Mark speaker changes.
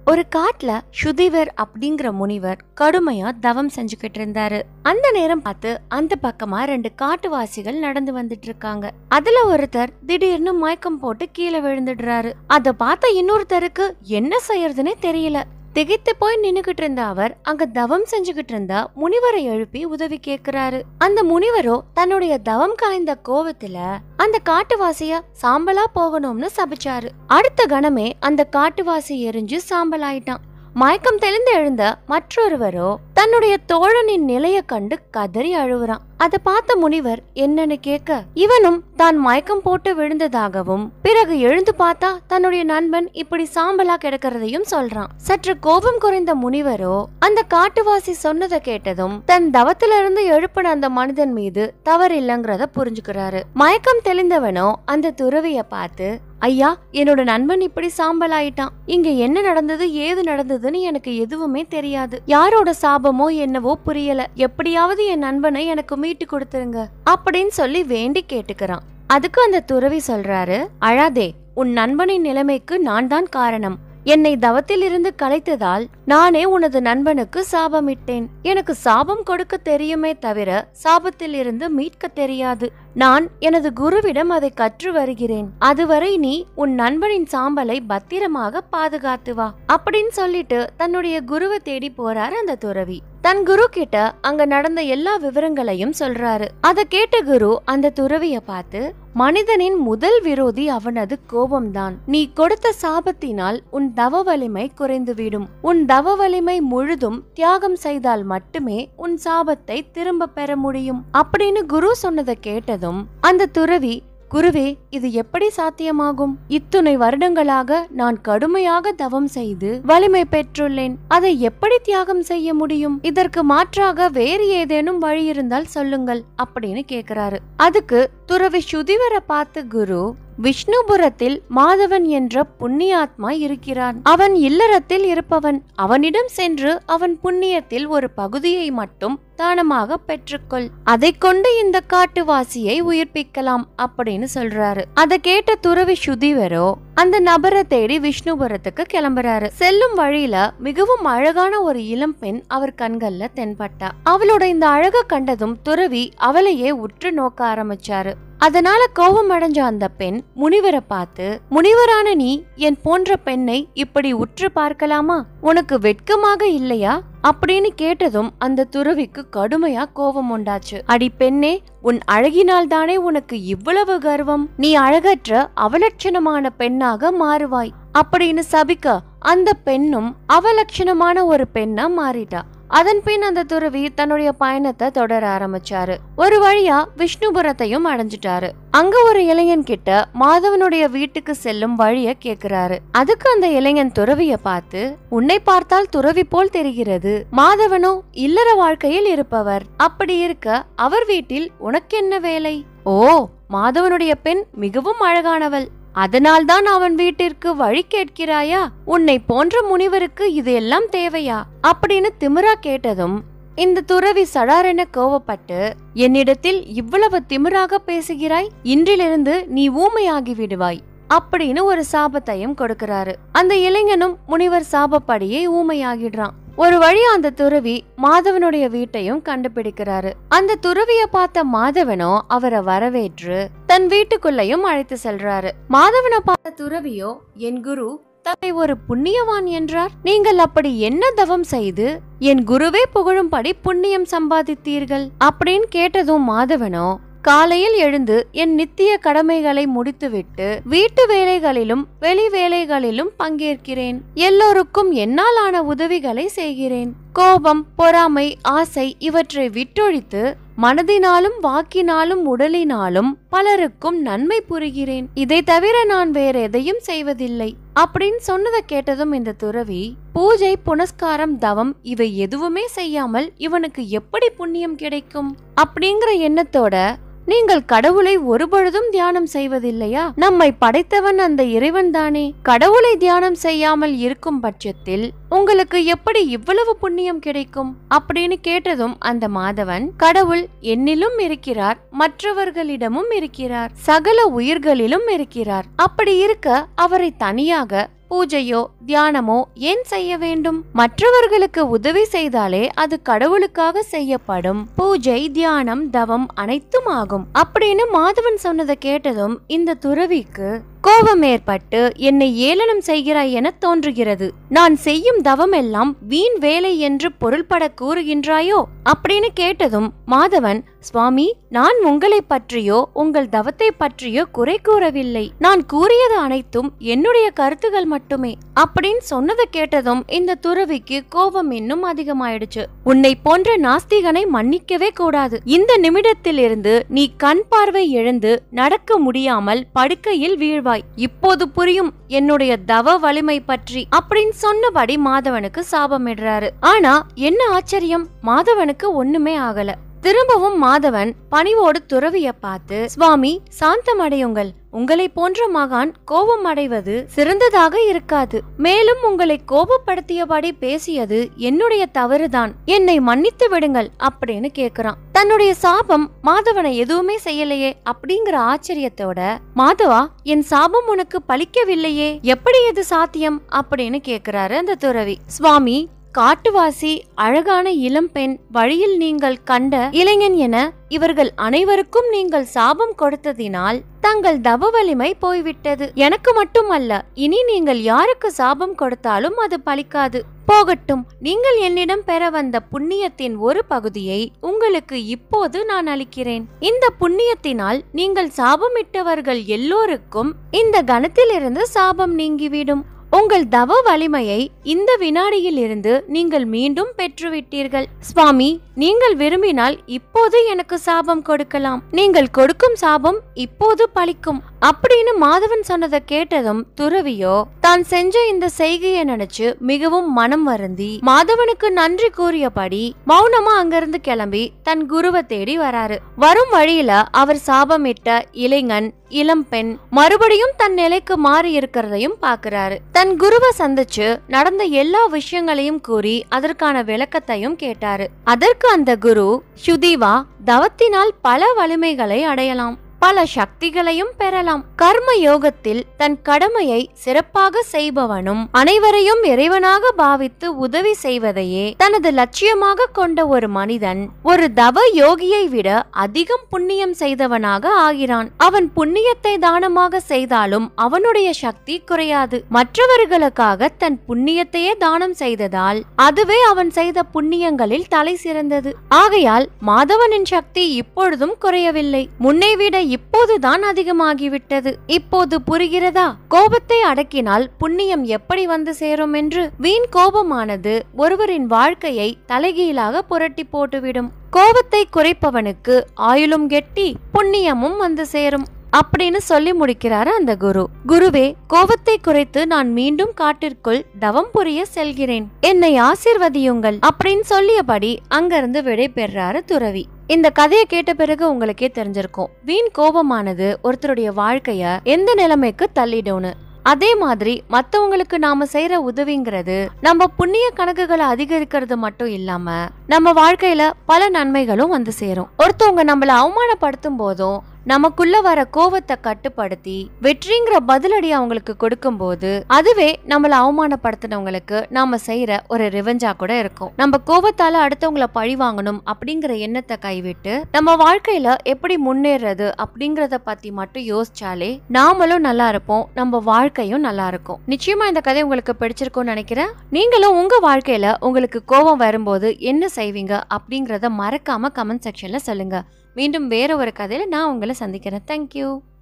Speaker 1: ஒரு காட்டுல சுதிவர் அப்படிங்கிற முனிவர் கடுமையா தவம் செஞ்சுக்கிட்டு இருந்தாரு. அந்த நேரம் பார்த்து அந்த பக்கமா 2 காட்டுவாசிகள் நடந்து வந்துட்டு இருக்காங்க. அதுல ஒருத்தர் திடீர்னு மயக்கம் போட்டு கீழே விழுந்துடுறாரு. அத பார்த்த இன்னொருத்தருக்கு என்ன செய்யறதுன்னே தெரியல. திகைத்து போய் நின்னுகிட்டு இருந்த அவர் அங்க தவம் செஞ்சுகிட்டு இருந்தா முனிவரை எழுப்பி உதவி கேக்குறாரு. அந்த முனிவரோ தன்னுடைய தவம் காய்ந்த கோவத்துல அந்த காட்டுவாசிய சாம்பலா போகணும்னு சபிச்சாரு. அடுத்த கணமே அந்த காட்டுவாசி எரிஞ்சு சாம்பல் ஆயிட்டான். மயக்கம் தெளிந்து எழுந்த மற்றொருவரோ தன்னுடைய தோழனின் நிலைய கண்டு கதறி அழுவுறான். அதை பார்த்த முனிவர் என்னன்னு கேட்க, இவனும் தான் மயக்கம் போட்டு விழுந்ததாகவும் பிறகு எழுந்து பார்த்தா தன்னுடைய நண்பன் இப்படி சாம்பலா கிடக்கிறதையும் சொல்றான். சற்று கோபம் குறைந்த முனிவரோ அந்த காட்டுவாசி சொன்னதை கேட்டதும் தன் தவத்திலிருந்து எழுப்பின அந்த மனிதன் மீது தவறு இல்லைங்கிறத புரிஞ்சுக்கிறாரு. மயக்கம் தெளிந்தவனோ அந்த துறவிய பார்த்து, ஐயா, என்னோட நண்பன் இப்படி சாம்பல் ஆயிட்டான். இங்க என்ன நடந்தது ஏது நடந்ததுன்னு எனக்கு எதுவுமே தெரியாது. யாரோட சாபமோ என்னவோ புரியல. எப்படியாவது என் நண்பனை எனக்கு மீட்டு கொடுத்துருங்க அப்படின்னு சொல்லி வேண்டி கேட்டுக்கிறான். அதுக்கு அந்த துறவி சொல்றாரு, அழாதே, உன் நண்பனின் நிலைமைக்கு நான் தான் காரணம். என்னை தவத்தில் இருந்து கலைத்ததால் நானே உனது நண்பனுக்கு சாபமிட்டேன். எனக்கு சாபம் கொடுக்க தெரியுமே தவிர சாபத்தில் இருந்து மீட்க தெரியாது. நான் எனது குருவிடம் அதை கற்று வருகிறேன். அதுவரை நீ உன் நண்பனின் சாம்பலை பத்திரமாக பாதுகாத்து வா அப்படின்னு சொல்லிட்டு தன்னுடைய குருவை தேடி போறாரு அந்த துறவி. தன் குரு கிட்ட அங்க நடந்த எல்லா விவரங்களையும் சொல்றாரு. அத கேட்ட குரு அந்த துறவிய பார்த்து, மனிதனின் முதல் விரோதி அவனது கோபம்தான். நீ கொடுத்த சாபத்தினால் உன் தவ வலிமை குறைந்துவிடும். உன் தவ வலிமை முழுதும் தியாகம் செய்தால் மட்டுமே உன் சாபத்தை திரும்ப பெற முடியும் அப்படின்னு குரு சொன்னதை கேட்டதும் அந்த துறவி, குருவே, இது எப்படி சாத்தியமாகும்? இத்துணை வருடங்களாக நான் கடுமையாக தவம் செய்து வலிமை பெற்றுள்ளேன். அதை எப்படி தியாகம் செய்ய முடியும்? இதற்கு மாற்றாக வேறு ஏதேனும் வழி இருந்தால் சொல்லுங்கள் அப்படின்னு கேக்குறாரு. அதுக்கு துறவி சுதிவரை பார்த்து குரு, விஷ்ணுபுரத்தில் மாதவன் என்ற புண்ணியாத்மா இருக்கிறான். அவன் இல்லறத்தில் இருப்பவன். அவனிடம் சென்று அவன் புண்ணியத்தில் ஒரு பகுதியை மட்டும் தானமாக பெற்றுக்கொள். அதை கொண்டு இந்த காட்டுவாசியை உயிர்ப்பிக்கலாம் அப்படின்னு சொல்றாரு. அதை கேட்ட துறவி சுதிவரோ அந்த நபரை தேடி விஷ்ணுபுரத்துக்கு கிளம்புறாரு. செல்லும் வழியில மிகவும் அழகான ஒரு இளம் பெண் அவர் கண்கள்ல தென்பட்டா. அவளோட இந்த அழக கண்டதும் துறவி அவளையே உற்று நோக்க ஆரம்பிச்சாரு. அதனால கோபம் அடைஞ்ச அந்த பெண் முனிவரை பார்த்து, முனிவரான நீ என் போன்ற பெண்ணை இப்படி உற்று பார்க்கலாமா? உனக்கு வெட்கமாக இல்லையா அப்படின்னு கேட்டதும் அந்த துறவிக்கு கடுமையா கோபம் உண்டாச்சு. அடி பெண்ணே, உன் அழகினால் தானே உனக்கு இவ்வளவு கர்வம். நீ அழகற்ற அவலட்சணமான பெண்ணாக மாறுவாய் அப்படின்னு சபிக்க அந்த பெண்ணும் அவலட்சணமான ஒரு பெண்ணா மாறிட்டா. அதன் பின் அந்த துறவி தன்னுடைய பயணத்தை தொடர ஆரம்பிச்சாரு. ஒரு வழியா விஷ்ணுபுரத்தையும் அடைஞ்சிட்டாரு. அங்க ஒரு இளைஞன் கிட்ட மாதவனுடைய வீட்டுக்கு செல்லும் வழிய கேக்குறாரு. அதுக்கு அந்த இளைஞன் துறவிய பார்த்து, உன்னை பார்த்தால் துறவி போல் தெரிகிறது. மாதவனோ இல்லற வாழ்க்கையில் இருப்பவர். அப்படி இருக்க அவர் வீட்டில் உனக்கு என்ன வேலை? ஓ, மாதவனுடைய பெண் மிகவும் அழகானவள். அதனால்தான் அவன் வீட்டிற்கு வழி கேட்கிறாயா? உன்னை போன்ற முனிவருக்கு இது எல்லாம் தேவையா அப்படின்னு திமிரா கேட்டதும் இந்த துறவி சடாரென கோவப்பட்டு, என்னிடத்தில் இவ்வளவு திமிராக பேசுகிறாய், இன்றிலிருந்து நீ ஊமையாகி விடுவாய் அப்படின்னு ஒரு சாபத்தையும் கொடுக்கிறாரு. அந்த இளைஞனும் முனிவர் சாபப்படியே ஊமையாகிடுறான். ஒரு வழி அந்த துறவி மாதவனுடைய வீட்டையும் கண்டுபிடிக்கிறாரு. அந்த துறவிய பார்த்த மாதவனோ அவரை வரவேற்று தன் வீட்டுக்குள்ளையும் அழைத்து செல்றாரு. மாதவனை பார்த்த துறவியோ, என் குரு தன்னை ஒரு புண்ணியவான் என்றார். நீங்கள் அப்படி என்ன தவம் செய்து என் குருவே புகழும்படி புண்ணியம் சம்பாதித்தீர்கள் அப்படின்னு கேட்டதும் மாதவனோ, காலையில் எழுந்து என் நித்திய கடமைகளை முடித்துவிட்டு வீட்டு வேலைகளிலும் வெளி வேலைகளிலும் பங்கேற்கிறேன். எல்லோருக்கும் என்னால் ஆன உதவிகளை செய்கிறேன். கோபம், பொறாமை, ஆசை இவற்றை விட்டொழித்து மனதினாலும் வாக்கினாலும் உடலினாலும் பலருக்கும் நன்மை புரிகிறேன். இதை தவிர நான் வேற எதையும் செய்வதில்லை அப்படின்னு சொன்னதை கேட்டதும் இந்த துறவி, பூஜை, புனஸ்காரம், தவம் இவை எதுவுமே செய்யாமல் இவனுக்கு எப்படி புண்ணியம் கிடைக்கும் அப்படிங்கிற எண்ணத்தோட, நீங்கள் கடவுளை ஒருபொழுதும் தியானம் செய்வதில்லையா? நம்மை படைத்தவன் அந்த இறைவன் தானே. கடவுளை தியானம் செய்யாமல் இருக்கும் பட்சத்தில் உங்களுக்கு எப்படி இவ்வளவு புண்ணியம் கிடைக்கும் அப்படின்னு கேட்டதும் அந்த மாதவன், கடவுள் என்னிலும் இருக்கிறார், மற்றவர்களிடமும் இருக்கிறார், சகல உயிர்களிலும் இருக்கிறார். அப்படி இருக்க அவரை தனியாக பூஜையோ தியானமோ ஏன் செய்ய வேண்டும்? மற்றவர்களுக்கு உதவி செய்தாலே அது கடவுளுக்காக செய்யப்படும் பூஜை, தியானம், தவம் அனைத்தும் ஆகும் அப்படின்னு மாதவன் சொன்னதை கேட்டதும் இந்த துறவிக்கு கோபம் ஏற்பட்டு என்னை ஏளனம் செய்கிறாய் என தோன்றுகிறது. நான் செய்யும் தவம் எல்லாம் வீண் வேலை என்று பொருள்பட கூறுகின்றாயோ அப்படின்னு கேட்டதும் மாதவன், சுவாமி, நான் உங்களை பற்றியோ உங்கள் தவத்தை பற்றியோ குறை கூறவில்லை. நான் கூறியது அனைத்தும் என்னுடைய கருத்துகள் மட்டுமே அப்படின்னு சொன்னதை கேட்டதும் இந்த துறவிக்கு கோபம் இன்னும் அதிகமாயிடுச்சு. உன்னை போன்ற நாஸ்திகனை மன்னிக்கவே கூடாது. இந்த நிமிடத்தில் இருந்து நீ கண் பார்வை எழுந்து நடக்க முடியாமல் படுக்கையில் வீழ்வாய். இப்போது புரியும் என்னுடைய தவ வலிமை பற்றி அப்படின்னு சொன்னபடி மாதவனுக்கு சாபமிடுறாரு. ஆனா என்ன ஆச்சரியம், மாதவனுக்கு ஒண்ணுமே ஆகல. திரும்பவும் மாதவன் பணிவோடு துறவிய பார்த்து, சுவாமி, சாந்தமடையுங்கள். உங்களை போன்ற மகான் கோபம் அடைவது சிறந்ததாக இருக்காது. மேலும் உங்களை கோபப்படுத்தியபடி பேசியது என்னுடைய தவறுதான். என்னை மன்னித்து விடுங்கள் அப்படின்னு கேக்குறான். தன்னுடைய சாபம் மாதவனை எதுவுமே செய்யலையே அப்படிங்கிற ஆச்சரியத்தோட, மாதவா, என் சாபம் உனக்கு பலிக்கவில்லையே, எப்படி இது சாத்தியம் அப்படின்னு கேக்குறாரு அந்த துறவி. சுவாமி, காட்டுவாசி, அழகான இளம்பெண், வழியில் நீங்கள் கண்ட இளைஞன் என இவர்கள் அனைவருக்கும் நீங்கள் சாபம் கொடுத்ததினால் தங்கள் தவ வலிமை போய்விட்டது. எனக்கு மட்டுமல்ல, இனி நீங்கள் யாருக்கு சாபம் கொடுத்தாலும் அது பலிக்காது. போகட்டும், நீங்கள் என்னிடம் பெற வந்த புண்ணியத்தின் ஒரு பகுதியை உங்களுக்கு இப்போது நான் அளிக்கிறேன். இந்த புண்ணியத்தினால் நீங்கள் சாபமிட்டவர்கள் எல்லோருக்கும் இந்த கணத்திலிருந்து சாபம் நீங்கிவிடும். உங்கள் தவ வலிமையை இந்த வினாடியில் இருந்து நீங்கள் மீண்டும் பெற்றுவிட்டீர்கள். சுவாமி, நீங்கள் விரும்பினால் இப்போது எனக்கு சாபம் கொடுக்கலாம். நீங்கள் கொடுக்கும் சாபம் இப்போது பலிக்கும் அப்படின்னு மாதவன் சொன்னதை கேட்டதும் துறவியோ தான் செஞ்ச இந்த செய்கையை நினைச்சு மிகவும் மனம் வருந்தி மாதவனுக்கு நன்றி கூறியபடி மௌனமா அங்கிருந்து கிளம்பி தன் குருவை தேடி வராரு. வரும் வழியில அவர் சாபமிட்ட இளைஞன், இளம்பெண் மறுபடியும் தன் நிலைக்கு மாறி இருக்கிறதையும் பாக்குறாரு. தன் குருவை சந்திச்சு நடந்த எல்லா விஷயங்களையும் கூறி அதற்கான விளக்கத்தையும் கேட்டாரு. அதற்கு அந்த குரு, சுதீவா, தவத்தினால் பல வலிமைகளை அடையலாம், பல சக்திகளையும் பெறலாம். கர்ம யோகத்தில் தன் கடமையை சிறப்பாக செய்பவனும் அனைவரையும் இறைவனாக பாவித்து உதவி செய்வதையே தனது லட்சியமாக கொண்ட ஒரு மனிதன் ஒரு தவ யோகியை விட அதிகம் புண்ணியம் செய்தவனாக ஆகிறான். அவன் புண்ணியத்தை தானமாக செய்தாலும் அவனுடைய சக்தி குறையாது. மற்றவர்களுக்காக தன் புண்ணியத்தையே தானம் செய்ததால் அதுவே அவன் செய்த புண்ணியங்களில் தலை சிறந்தது. ஆகையால் மாதவனின் சக்தி இப்பொழுதும் குறையவில்லை, முன்னை விட இப்போதுதான் அதிகமாகிவிட்டது. இப்போது புரிகிறதா? கோபத்தை அடக்கினால் புண்ணியம் எப்படி வந்து சேரும் என்று. வீண் கோபமானது ஒருவரின் வாழ்க்கையை தலைகீழாக புரட்டி போட்டுவிடும். கோபத்தை குறைப்பவனுக்கு ஆயுளும் கெட்டி புண்ணியமும் வந்து சேரும் அப்படின்னு சொல்லி முடிக்கிறாரு அந்த குரு. குருவே, கோபத்தை குறைத்து நான் மீண்டும் காட்டிற்குள் தவம் புரிய செல்கிறேன், என்னை ஆசீர்வதியுங்கள் அப்படின்னு சொல்லியபடி அங்கிருந்து விடை பெறாரு துறவி. இந்த கதையை கேட்ட பிறகு உங்களுக்கே தெரிஞ்சிருக்கும், வீண் கோபமானது ஒருத்தருடைய வாழ்க்கைய எந்த நிலைமைக்கு தள்ளிடும்னு. அதே மாதிரி மத்தவங்களுக்கு நாம செய்யற உதவிங்கிறது நம்ம புண்ணிய கணக்குகளை அதிகரிக்கிறது மட்டும் இல்லாம நம்ம வாழ்க்கையில பல நன்மைகளும் வந்து சேரும். ஒருத்தவங்க நம்மள அவமானப்படுத்தும் போதும் நமக்குள்ள வர கோவத்தை கட்டுப்படுத்தி வெற்றிங்கிற பதிலடி அவங்களுக்கு கொடுக்கும் போது அதுவே நம்மள அவமானப்படுத்தினவங்களுக்கு நாம செய்யற ஒரு ரிவெஞ்சா கூட இருக்கும். நம்ம கோபத்தால அடுத்தவங்களை பழி வாங்கணும் அப்படிங்கிற எண்ணத்தை கைவிட்டு நம்ம வாழ்க்கையில எப்படி முன்னேறது அப்படிங்கறத பத்தி மட்டும் யோசிச்சாலே நாமளும் நல்லா இருப்போம், நம்ம வாழ்க்கையும் நல்லா இருக்கும். நிச்சயமா இந்த கதை உங்களுக்கு பிடிச்சிருக்கும்னு நினைக்கிறேன். நீங்களும் உங்க வாழ்க்கையில உங்களுக்கு கோபம் வரும்போது என்ன செய்வீங்க அப்படிங்கறத மறக்காம கமெண்ட் செக்ஷன்ல சொல்லுங்க. மீண்டும் வேற ஒரு கதையில நான் உங்களை சந்திக்கிறேன். தேங்க்யூ.